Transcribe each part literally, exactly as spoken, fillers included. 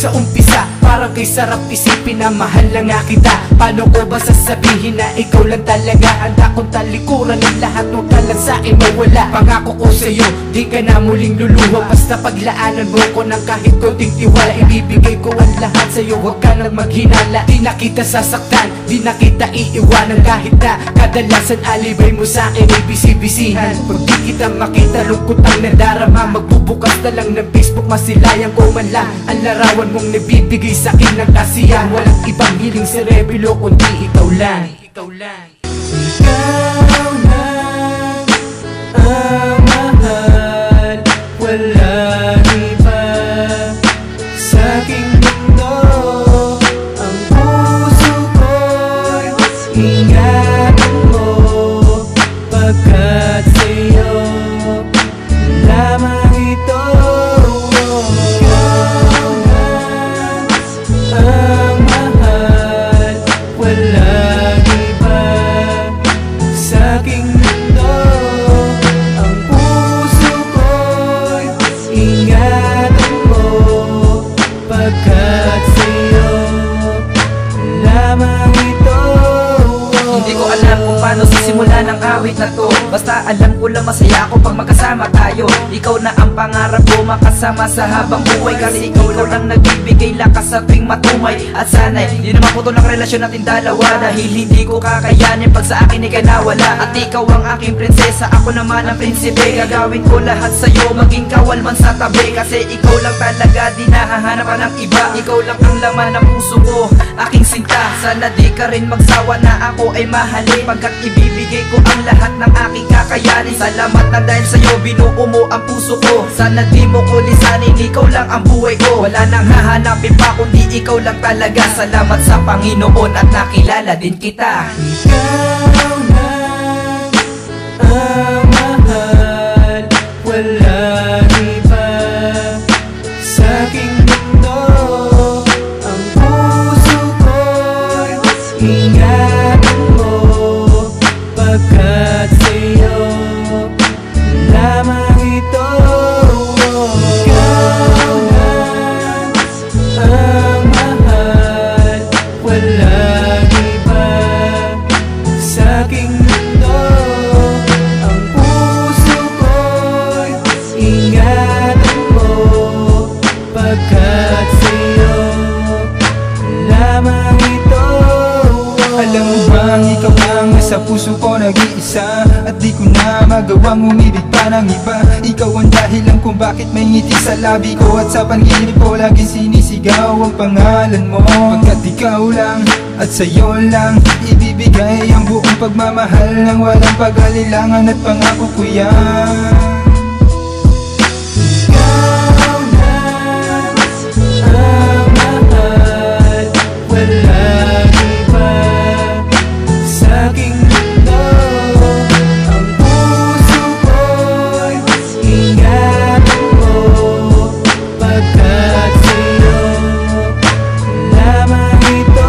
Sa umpisa, parang kay sarap isipin na mahal lang nga kita. Paano ko ba sasabihin na ikaw lang talaga? Handa kong talikuran ng lahat, huwag ka lang sa'kin mawala. Pangako ko sa'yo, di ka na muling luluha. Basta paglaanan mo ko ng kahit konting tiwala. Ibibigay ko ang lahat sa'yo, huwag ka nang maghinala. Di na kita sasaktan, di na kita iiwanan. Kahit na kadalasan alibay mo sa'kin ay bisibisihan. Pag di kita makita, lungkot ang nadarama. Magbubukas na lang ng Facebook, masilayan ko man lang ang larawan mong nabibigay sa'kin ng kasiyahan. Walang ibang hiling serebelo kundi ikaw lang. Ikaw lang. Ikaw lang ang mahal, walang iba sa'king mundo. Ang puso ko'y ingatan mo, pagkat sa'yo lamang ito. Ikaw lang ang mahal, walang iba sa'king mundo. Ang puso ko'y ingatan mo, pagkat sa'yo lamang ito. Hindi ko alam kung paano sisimulan ang awit na to. Basta alam ko lang masaya ako pag magkasama tayo. Ikaw na ang pangarap ko, makasama sa habang buhay. Kasi ikaw lang lang nagbibigay lakas sa tuwing matumay. At sana'y di naman putol ang relasyon natin dalawa, dahil hindi ko kakayanin pag sa akin ikay nawala. At ikaw ang aking prinsesa, ako naman ang prinsipe. Gagawin ko lahat sa'yo, maging kawal man sa tabi. Kasi ikaw lang talaga, di nahahanap ka ng iba. Ikaw lang ang laman ng puso ko, aking sinta. Sana di ka rin magsawa na ako ay mahalin, pagkat ibibigay ko ang lahat ng aking kakayanin. Salamat na dahil sa'yo binuo mo ang puso ko. Sana di mo ko lisanin, ikaw lang ang buhay ko. Wala nang hahanapin pa kundi ikaw lang talaga. Salamat sa Panginoon at nakilala din kita. Ikaw lang ang mahal, walang iba sa'king mundo. Ang puso ko'y ingatan mo, pagkat sa'yo lamang ito. Ikaw lang ang mahal, walang iba sa'king mundo. Ang puso ko'y ingatan mo, pagkat sa'yo lamang ito. Alam mo bang ikaw lang nasa puso ko nag-iisa, at di ko na magawang umibig pa ng iba. Ikaw ang dahilan kung bakit may ngiti sa labi ko, at sa panaginip ko laging sinisigaw ang pangalan mo. Pagkat ikaw lang at sa'yo lang ibibigay ang buong pagmamahal ng walang pag-alilangan, at pangako ko yan. Ikaw lang ang mahal, walang iba sa'king mundo. Ang puso ko'y ingatan mo, pagkat sa'yo lamang ito.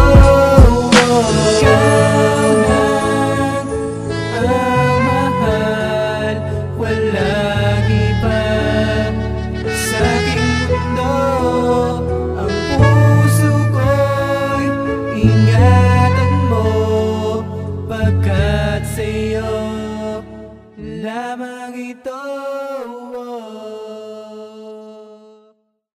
Ikaw lang ang mahal, walang iba sa'king mundo. Ang puso ko'y ingatan mo, pagkat sa'yo lamang ito.